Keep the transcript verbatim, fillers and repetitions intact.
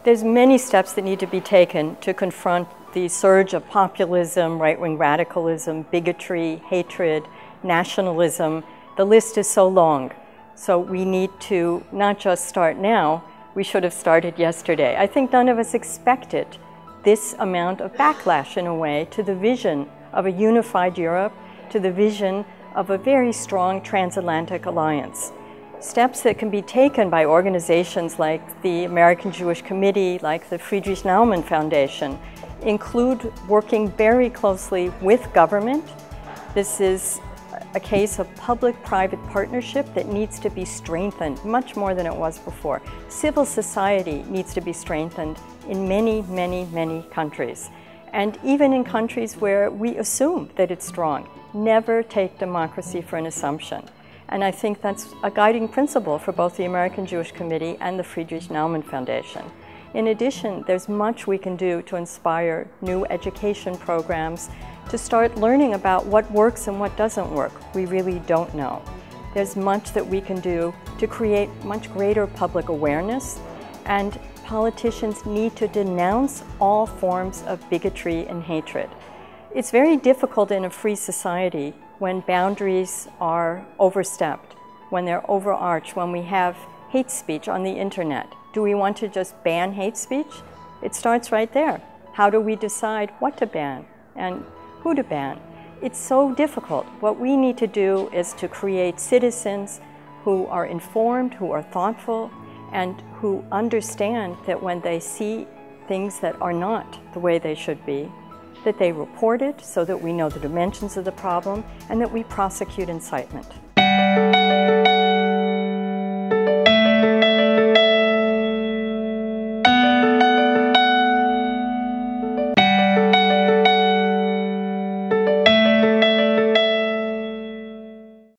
There's many steps that need to be taken to confront the surge of populism, right-wing radicalism, bigotry, hatred, nationalism. The list is so long. So we need to not just start now, we should have started yesterday. I think none of us expected this amount of backlash, in a way, to the vision of a unified Europe, to the vision of a very strong transatlantic alliance. Steps that can be taken by organizations like the American Jewish Committee, like the Friedrich Naumann Foundation, include working very closely with government. This is a case of public-private partnership that needs to be strengthened much more than it was before. Civil society needs to be strengthened in many, many, many countries. And even in countries where we assume that it's strong, never take democracy for an assumption. And I think that's a guiding principle for both the American Jewish Committee and the Friedrich Naumann Foundation. In addition, there's much we can do to inspire new education programs, to start learning about what works and what doesn't work. We really don't know. There's much that we can do to create much greater public awareness, and politicians need to denounce all forms of bigotry and hatred. It's very difficult in a free society when boundaries are overstepped, when they're overarched, when we have hate speech on the internet. Do we want to just ban hate speech? It starts right there. How do we decide what to ban and who to ban? It's so difficult. What we need to do is to create citizens who are informed, who are thoughtful, and who understand that when they see things that are not the way they should be, that they report it so that we know the dimensions of the problem and that we prosecute incitement.